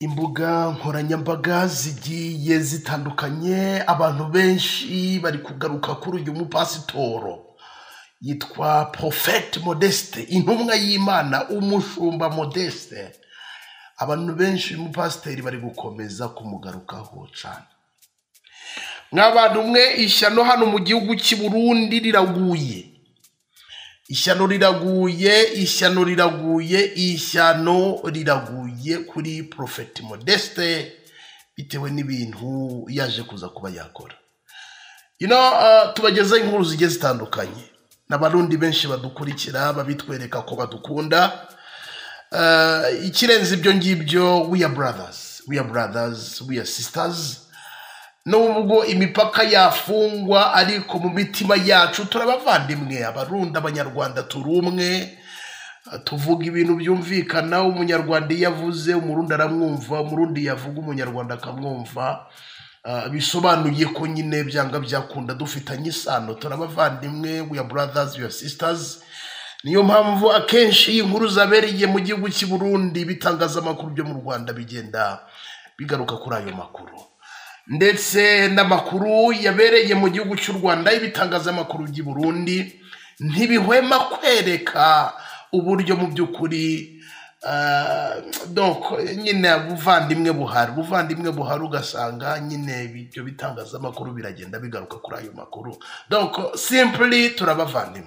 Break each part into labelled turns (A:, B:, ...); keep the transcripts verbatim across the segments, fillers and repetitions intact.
A: imbuga nkoranyambaga zigiye zitandukanye, abantu benshi bari kugaruka kuri uyu mupasitoro yitwa Prophet Modeste, intumwa y'Imana, umushumba Modeste. Abantu benshi umupasiteri bari gukomeza kumugarukaho cyane. Nk'abantu mwe, ishyano hano mu gihugu cy'i Burundi riraguye. Ishyano riraguye, ishyano riraguye, ishyano riraguye kuri Prophet Modeste bitewe n'ibintu yaje kuza kuba yakora. You know, uh, tubageza inkuru zigiye zitandukanye. N'abarundi benshi badukurikira babitwereka ko badukunda. Uh, ikirenze ibyo ngibyo, we are brothers, we are brothers, we are sisters. Nubwo imipaka yafungwa ariko mu mitima yacu turabavandimwe. Abarundi, abanyarwanda turumwe, tuvuga ibintu byumvikana. Umunyarwanda yavuze umurundi aramwumva, umurundi yavuga umunyarwanda akamwumva. Uh, bisobanuye ko nyine byanga byakunda dufitanye isano, turabavandimwe, we are brothers, we are sisters. Niyo mpamvu akenshi inkuru zabereye mu gihugu cy'i Burundi bitangaza amakuru byo mu Rwanda bigenda bigaruka kuri ayo makuru, ndetse n'amakuru yabereye mu gihugu cy'u Rwanda ibitangaza amakuru by'i Burundi ntibihwema kwereka uburyo mu by'ukuri uh, donc nyine buvandimwe buhari buvandimwe buhari ugasanga nyine ibyo bitangaza amakuru biragenda bigaruka kuri ayo makuru. Donc simply turabavandimwe.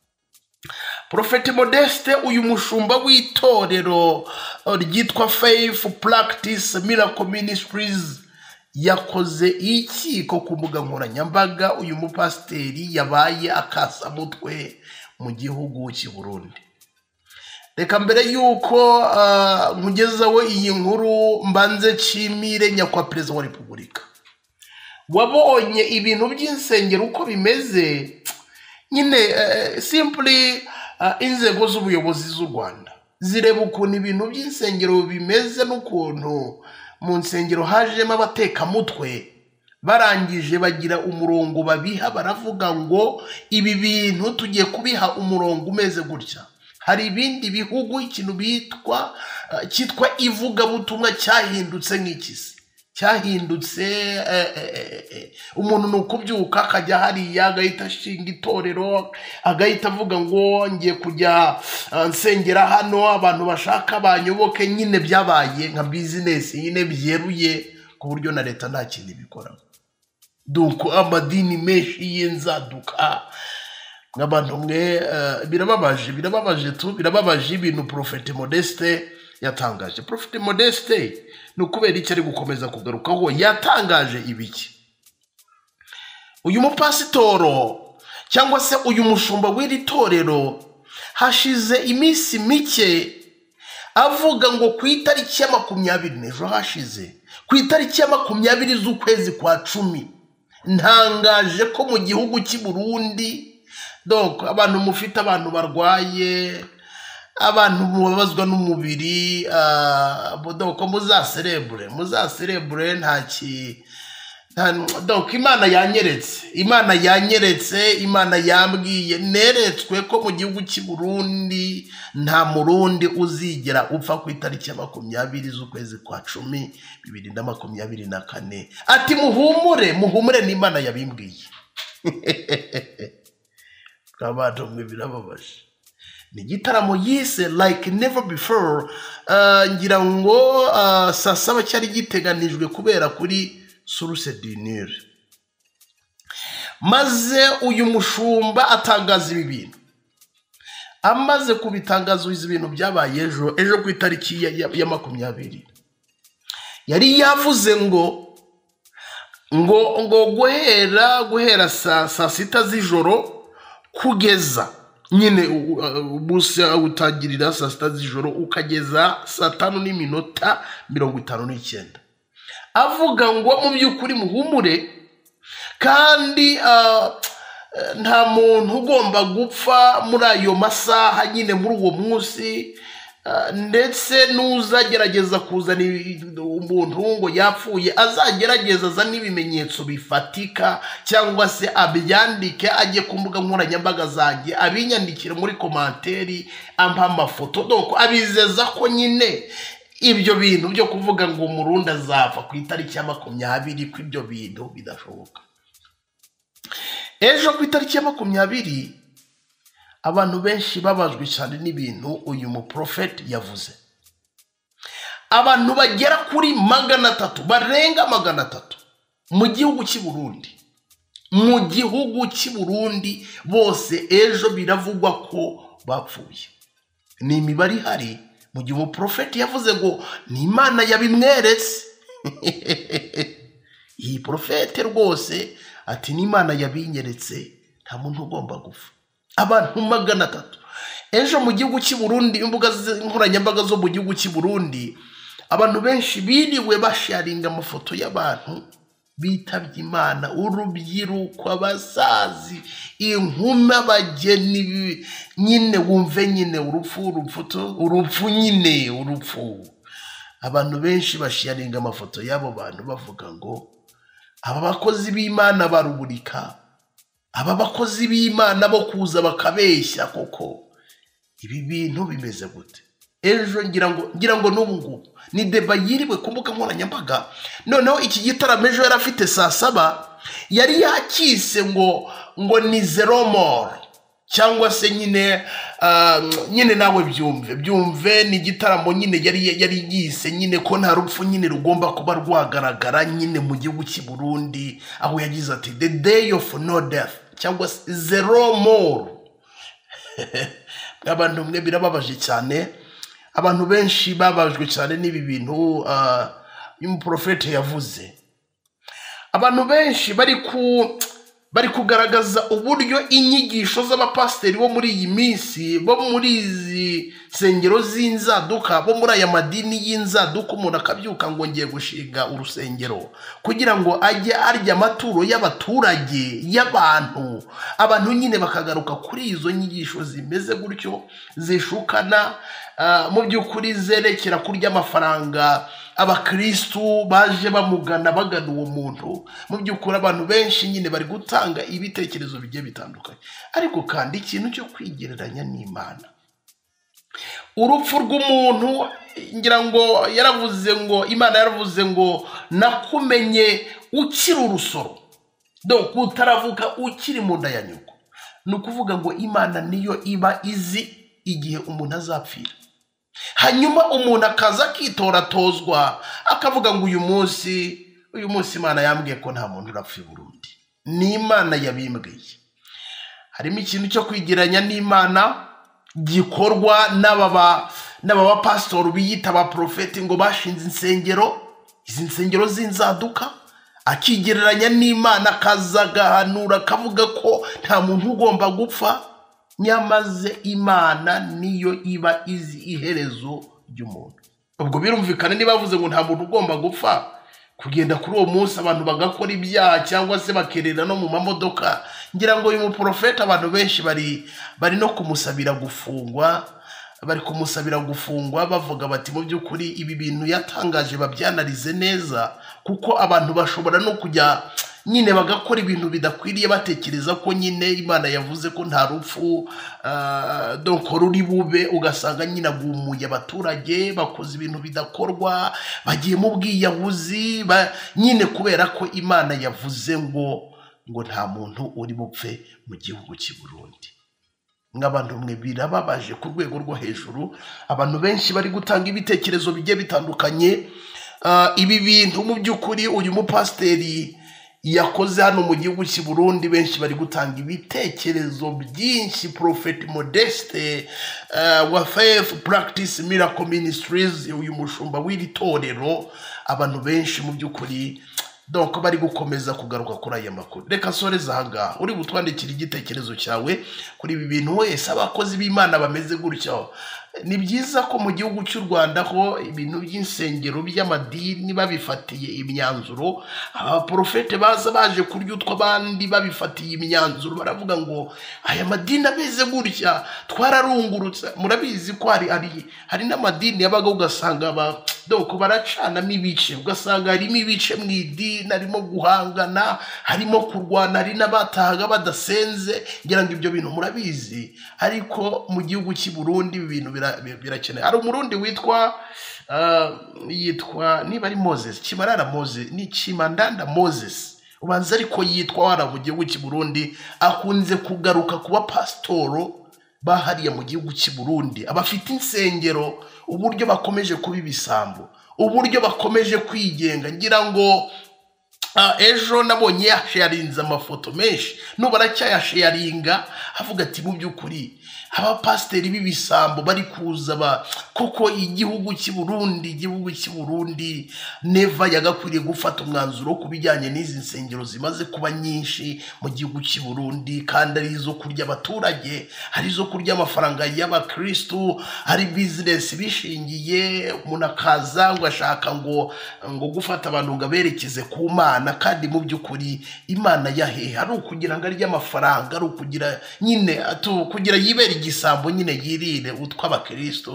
A: Prophet Modeste, uyu mushumba w'itorero ryitwa Faith Practice Miracle Ministries, yakoze iki ko ku mbuga nkoranyambaga uyu mupasiteri yabaye akasa mutwe mu gihugu cy'i Burundi? Reka mbere yuko uh, nkugezaho iyi nkuru mbanze nshimire nyakwa Perezida wa Repubulika. Wabonye ibintu by'insengero uko bimeze nyine, uh, simply uh, inzego z'ubuyobozi z'u Rwanda zireba ukuntu ibintu by'insengero bimeze n'ukuntu mu nsengero hajemo abateka mutwe, barangije bagira umurongo babiha, baravuga ngo ibi bintu tugiye kubiha umurongo umeze gutya. Hari ibindi bihugu ikintu bitwa uh, cyitwa ivuga butumwa cyahindutse nk'ikisi, cyahindutse eh, eh, eh. Umuntu nukubyuka akajya hariya agahita ashinga itorero, agahita avuga ngo ngiye kujya uh, nsengera hano abantu bashaka banyoboke. Nyine byabaye nka business nyine byeruye ku buryo na leta nta kintu bikora. Donc amadini menshi yenzaduka nk'abantu mwe, uh, birababaje birababaje tu birababaje ibintu Prophet Modeste yatangaje. Prophet Modeste nukubera iki ari gukomeza kugarukaho, yatangaje ibiki? Uyu mupasitoro cyangwa se uyu mushumba w'iri torero hashize iminsi mike avuga ngo ku itariki ya makumyabiri n'ejo hashize ku itariki ya makumyabiri z'ukwezi kwa cumi ntangaje ko mu gihugu cy'i Burundi, donc abantu mufite abantu barwaye, abantu mubabazwa n'umubiri, uh, donc muzaserebure muzaserebure ntaki. Donc Imana yanyeretse Imana yanyeretse Imana yambwiye neretswe ko mu gihugu cy'i Burundi nta murundi uzigera upfa ku itariki ya makumyabiri z'ukwezi kwa cumi bibiri na makumyabiri na kane. Ati muhumure muhumure n'Imana yabimbwiye. Kabato mwe birababaje. Ni gitaramo yise like never before. Uh, ngira ngo uh, saa saba cyari giteganijwe kubera kuri Source du Nil. Maze uyu mushumba atangaza ibi bintu. Amaze kubitangaza izi bintu byabaye ejo ejo ku itariki ya, ya, ya makumyabiri. Yari yavuze ngo ngo ngo guhera guhera saa saa sita z'ijoro kugeza nyine ubusa utagirira saa sita z'ijoro ukageza saa tanu n'iminota mirongo itanu n'icyenda. Avuga ngo mu by'ukuri muhumure kandi uh, nta muntu ugomba gupfa muri ayo masaha nyine muri uwo munsi, uh, ndetse n'uzagerageza kuzana umuntu ngo yapfuye azagerageza azana ibimenyetso bifatika cyangwa se abyandike ajye ku mbuga nkoranyambaga zanjye abinyandikire muri komanteri ampa amafoto. Donc abizeza ko nyine ibyo bintu byo kuvuga ngo umurundi azapfa ku itariki ya makumyabiri ko ibyo bintu bidashoboka. Ejo ku itariki ya makumyabiri abantu benshi babajwe cyane n'ibintu uyu muprofeti yavuze. Abantu bagera kuri magana atatu barenga magana atatu mu gihugu cy'i Burundi mu gihugu cy'i Burundi bose ejo biravugwa ko bapfuye. Ni imibare ihari mu gihe umuprofeti yavuze ngo ni Imana yabimweretse. Iyi profete rwose ati ni Imana yabinyeretse, nta muntu ugomba gupfa. Abantu magana atatu ejo mu gihugu cy'i Burundi, imbuga nkoranyambaga zo mu gihugu cy'i Burundi, abantu benshi biriwe basharinga amafoto y'abantu bitabye Imana, urubyiruko, abasazi, inkumi, abageni, nyine wumve nyine urupfu urupfu urupfu nyine urupfu. Abantu benshi basharinga amafoto y'abo bantu bavuga ngo aba bakozi b'Imana baruburika, aba bakozi b'Imana bo kuza bakabeshya. Koko ibi bintu bimeze gute? Ejo ngira ngo ngira ngo n'ubu ngubu ni deba yiriwe ku mbuga nkoranyambaga. Noneho iki gitaramo ejo yari afite saa saba yari yakise ngo ngo ni zero more, cyangwa se nyine uh, nyine nawe byumve byumve ni gitaramo nyine yari yari yise nyine ko nta rupfu nyine rugomba kuba rwagaragara nyine mu gihugu cy'i Burundi, aho yagize ati the day of no death, cyangwa zero more. Abantu mwe birababaje cyane, abantu benshi babajwe cyane n'ibi bintu uh, umuprofeti yavuze. Abantu benshi bari ku bari kugaragaza uburyo inyigisho z'abapasiteri bo muri iyi minsi, bo muri izi sengero z'inzaduka, bo muri aya madini y'inzaduka, umuntu akabyuka ngo ngiye gushinga urusengero kugira ngo ajye arya amaturo y'abaturage y'abantu. Abantu nyine bakagaruka kuri izo nyigisho zimeze gutyo zishukana, uh, mu by'ukuri zerekera kurya amafaranga abakristu baje bamugana bagana uwo muntu. Mu by'ukuri abantu benshi nyine bari gutanga ibitekerezo bigiye bitandukanye, ariko kandi ikintu cyo kwigereranya n'Imana. Urupfu rw'umuntu, ngira ngo yaravuze ngo Imana yaravuze ngo nakumenye ukiri urusoro, donc utaravuka ukiri mu nda ya nyoko. Ni ukuvuga ngo Imana niyo iba izi igihe umuntu azapfira, hanyuma umuntu akaza akitoratozwa akavuga ngo uyu munsi uyu munsi Imana yambwiye ko nta muntu urapfa i Burundi. Ni Imana yabimbwiye. Harimo ikintu cyo kwigeranya n'Imana gikorwa n'ababa n'ababa pastor biyita ba profeti ngo bashinze insengero, izi nsengero z'inzaduka, akigereranya n'Imana, kazagahanura kavuga ko nta muntu ugomba gupfa. Nyamaze Imana niyo iba izi iherezo ry'umuntu. Ubwo birumvikana niba bavuze ngo nta muntu ugomba gupfa, kugenda kuri uwo munsi abantu bagakora ibyaha cyangwa se bakerera no mu mamodoka. Ngira ngo uyu muprofeti abantu benshi bari bari no kumusabira gufungwa, bari kumusabira gufungwa bavuga bati mu by'ukuri ibi bintu yatangaje babyanarize neza, kuko abantu bashobora no kujya nyine bagakora ibintu bidakwiriye batekereza ko nyine Imana yavuze ko nta rupfu uh, donc ruri bube, ugasanga nyine agumuye abaturage bakoze ibintu bidakorwa, bagiye mu bwiyahuzi nyine kubera ko Imana yavuze ngo ngo nta muntu uri bupfe mu gihugu cy'i Burundi. Nk'abantu mwe birababaje ku rwego rwo hejuru. Abantu benshi bari gutanga ibitekerezo bigiye bitandukanye. Uh, ibi bintu mu by'ukuri uyu mupasiteri yakoze hano mu gihugu cy'i Burundi, benshi bari gutanga ibitekerezo byinshi. Prophet Modeste uh, wa Faith Practice Miracle Ministries, uyu mushumba w'iri torero, abantu benshi mu by'ukuri donc bari gukomeza kugaruka kuri aya makuru. Reka soreza hanga uri butwandikira igitekerezo cyawe kuri ibi bintu wese abakozi b'Imana bameze gutyo. Ni byiza ko mu gihugu cy'u Rwanda ho ibintu by'insengero by'amadini babifatiye imyanzuro, abaprofete baza baje kuryutwa abandi babifatiye imyanzuro, baravuga ngo aya madini ameze gutya twararungurutse. Murabizi ko hari hari hari n'amadini yabaga ugasanga ba donc baracanamo ibice ugasanga harimo ibice mu idini harimo guhangana harimo kurwana hari n'abatahaga badasenze ngira ngo ibyo bintu murabizi ariko mu gihugu cy'i Burundi ibi bintu birakeneye hari umurundi witwa uh, yitwa niba ari Moses Kimarara Moses ni Kimandanda Moses ubanza ariko yitwa wara mu gihugu cy'i Burundi akunze kugaruka kuba pastoro bahariye mu gihugu cy'i Burundi abafite insengero uburyo bakomeje kuba ibisambo uburyo bakomeje kwigenga ngira ngo Uh, ejo nabonye yasharinze amafoto menshi nubaracyayasharinga avuga ati mu byukuri aba pasteri b'ibisambo bari kuza ba koko igihugu cy'i Burundi igihugu cy'i Burundi neva yagakwiriye gufata umwanzuro kubijyanye n'izi nsengero zimaze kuba nyinshi mu gihugu cy'i Burundi kandi ari zo kurya abaturage hari zo kurya amafaranga y'abakristo hari business bishingiye umuntu akaza ngo ashaka ngo ngo gufata abantu ngo aberekeze ku Mana kandi mu byukuri Imana yahehe ari ukugira ngo arya amafaranga ari ukugira nyine atu kugira yibera igisambo nyine yirire utwa abakristo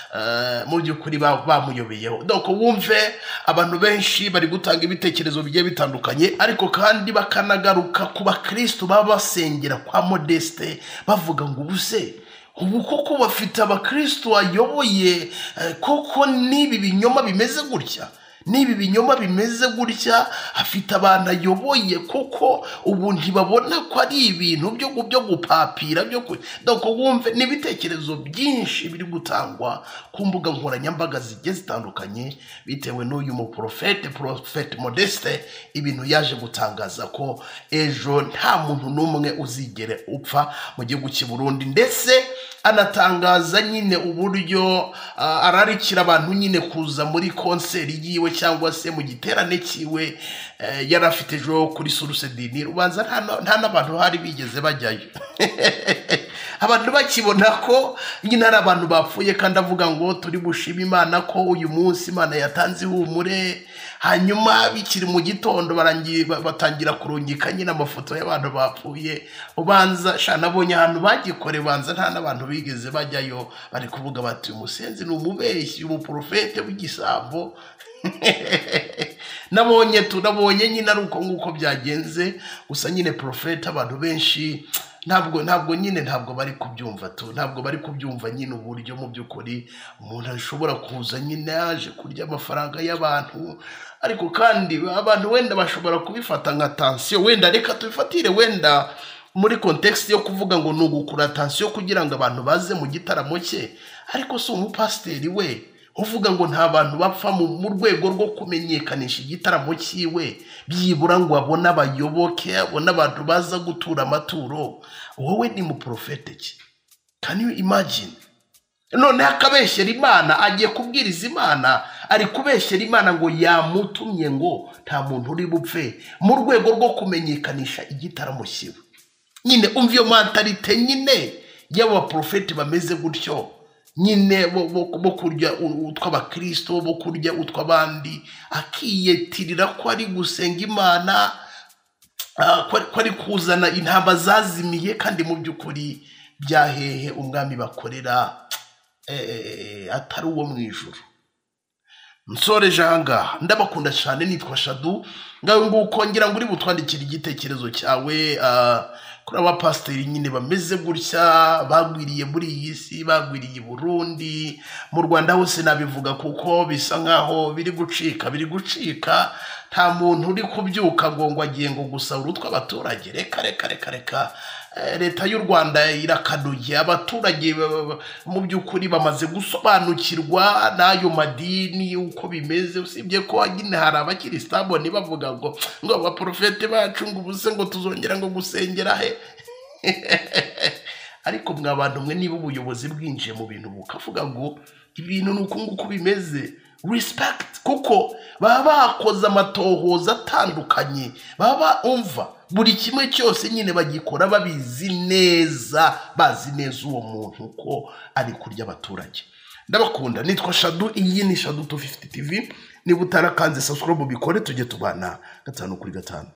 A: uh, mu byukuri bamuyobeyeho donc wumve abantu benshi bari gutanga ibitekerezo bigiye bitandukanye ariko kandi bakanagaruka ku bakristo baba basengera kwa Modeste bavuga ngo ubuse ubu koko bafite abakristo ayoboye uh, koko nibi binyoma bimeze gutya nibi binyoma bimeze gutya afite abantu ayoboye koko ubu ntibabona ko ari ibintu byo byo gupapira byo donc wumve n'ibitekerezo byinshi biri gutangwa ku mbuga nkoranyambaga zigiye zitandukanye bitewe n'uyu mu prophète prophète Modeste ibintu yaje gutangaza ko ejo nta muntu n'umwe uzigere upfa mu gihugu cy'i Burundi ndetse anatangaza nyine uburyo uh, ararikira abantu nyine kuza muri concert yiwe cyangwa se mu giterane kiwe uh, yarafite ejo kuri Source Dini rubanza nta n'abantu hari bigeze bajyayo abantu bakibona ko nyine ari abantu bapfuye kandi avuga ngo turi bushima Imana ko uyu munsi Imana yatanze ihumure hanyuma bikiri mu gitondo barangiye batangira kurungika nyine amafoto y'abantu bapfuye ubanza shanabonye ahantu bagikore banza nta n'abantu bigeze bajyayo bari kuvuga bati umusenzi ni umubeshyi umuprofete w'igisambo nabonye tunabonye nyine ari uko nguko byagenze gusa nyine profete abantu benshi ntabwo ntabwo nyine ntabwo bari kubyumva tu ntabwo bari kubyumva nyine uburyo mu byukuri umuntu ashobora kuza nyine yaje kurya amafaranga y'abantu ariko kandi abantu wenda bashobora kubifata nka tension wenda reka tubifatire wenda muri context yo kuvuga ngo nugukura tension kugira ngo abantu baze mu gitaramo cye ariko so umupasteri we uvuga ngo nta bantu bapfa mu rwego rwo kumenyekanisha igitaramo cyiwe byibura ngo abona abayoboke abona abantu baza gutura amaturo wowe ni mu profete ki can you imagine none akabeshyera Imana agiye kubwiriza Imana ari kubeshyera Imana ngo yamutumye ngo nta muntu uri bupfe mu rwego rwo kumenyekanisha igitaramo cyiwe nyine umva iyo mentalite nyine y'aba profete bameze gutyo nyine bo kurya utw'abakristo bo kurya utw'abandi akiyetirira ko ari gusenga Imana ko ari kuzana intamba zazimiye kandi mu byukuri byahehe umwami bakorera atari uwo mu ijuru nsore janga ndabakunda cyane nitwa Shadu ngawe nguko ngira ngo uri butwandikira igitekerezo cyawe kuri aba pasteri nyine bameze gutya bagwiriye muri iyi si bagwiriye Burundi mu Rwanda hose nabivuga kuko bisa nkaho biri gucika biri gucika nta muntu uri kubyuka ngo ngo agiye ngo gusa urutwa abaturage reka reka reka reka leta y'u Rwanda irakaduye abaturage mu byukuri bamaze gusobanukirwa n'ayo madini uko bimeze usibye ko nyine hari abakiristabo ni bavuga ngo ngo abaprofete bacu ngo ubuse ngo tuzongera ngo gusengera he ariko mwabantu mwe niba ubuyobozi bwinjiye mu bintu bukavuga ngo ibintu nuko nguko bimeze respect kuko baba bakoze amatohoza atandukanye baba umva buri kimwe cyose nyine bagikora babizi neza bazi neza uwo muntu ko ari kurya abaturage ndabakunda nitwa Shadu iyi ni Shadu two fifty T V niba utarakanze subscribe bikore tujye tubana gatanu kuri gatanu.